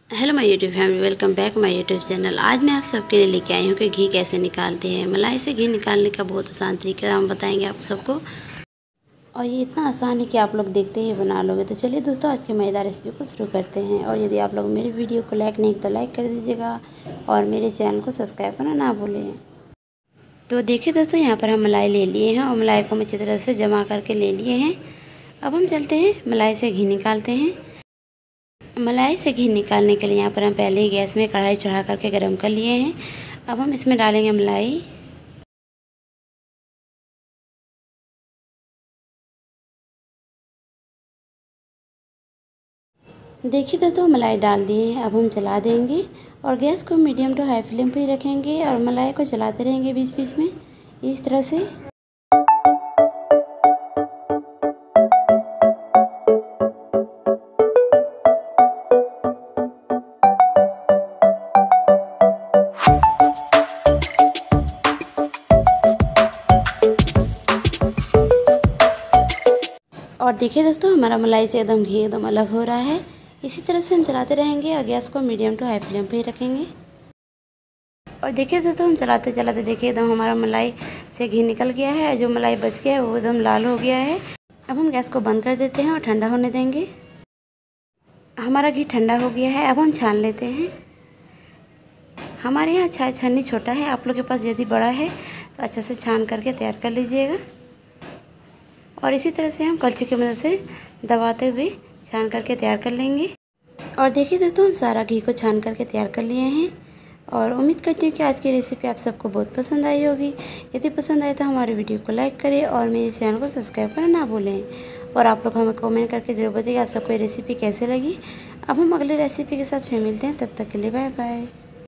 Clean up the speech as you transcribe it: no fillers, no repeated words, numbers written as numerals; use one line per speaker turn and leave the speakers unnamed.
Hello my YouTube family, welcome back my YouTube channel. आज मैं आप सबके लिए लेके आई हूँ कि घी कैसे निकालते हैं। मलाई से घी निकालने का बहुत आसान तरीका हम बताएंगे आप सबको, और ये इतना आसान है कि आप लोग देखते ही बना लोगे। तो चलिए दोस्तों, आज की मज़ेदार रेसिपी को शुरू करते हैं। और यदि आप लोग मेरी वीडियो को लाइक नहीं तो लाइक कर दीजिएगा और मेरे चैनल को सब्सक्राइब करना ना भूलें। तो देखिए दोस्तों, यहाँ पर हम मलाई ले लिए हैं और मलाई को हम अच्छी तरह से जमा करके ले लिए हैं। अब हम चलते हैं मलाई से घी निकालते हैं। मलाई से घी निकालने के लिए यहाँ पर हम पहले ही गैस में कढ़ाई चढ़ा करके गरम कर लिए हैं। अब हम इसमें डालेंगे मलाई। देखिए दोस्तों, मलाई डाल दिए हैं। अब हम चला देंगे और गैस को मीडियम टू हाई फ्लेम पे ही रखेंगे और मलाई को चलाते रहेंगे बीच बीच में इस तरह से। और देखिए दोस्तों, हमारा मलाई से एकदम घी एकदम अलग हो रहा है। इसी तरह से हम चलाते रहेंगे और गैस को मीडियम टू हाई फ्लेम पे ही रखेंगे। और देखिए दोस्तों, हम चलाते चलाते देखिए एकदम हमारा मलाई से घी निकल गया है। जो मलाई बच गया है वो एकदम लाल हो गया है। अब हम गैस को बंद कर देते हैं और ठंडा होने देंगे। हमारा घी ठंडा हो गया है। अब हम छान लेते हैं। हमारे यहाँ छन्नी छोटा है, आप लोग के पास यदि बड़ा है तो अच्छा से छान करके तैयार कर लीजिएगा। और इसी तरह से हम कलछी की मदद से दबाते हुए छान करके तैयार कर लेंगे। और देखिए दोस्तों, हम सारा घी को छान करके तैयार कर लिए हैं। और उम्मीद करती हूँ कि आज की रेसिपी आप सबको बहुत पसंद आई होगी। यदि पसंद आए तो हमारे वीडियो को लाइक करें और मेरे चैनल को सब्सक्राइब करना ना भूलें। और आप लोग हमें कमेंट करके ज़रूर बताइए आप सबको ये रेसिपी कैसे लगी। अब हम अगले रेसिपी के साथ फिर मिलते हैं, तब तक के लिए बाय बाय।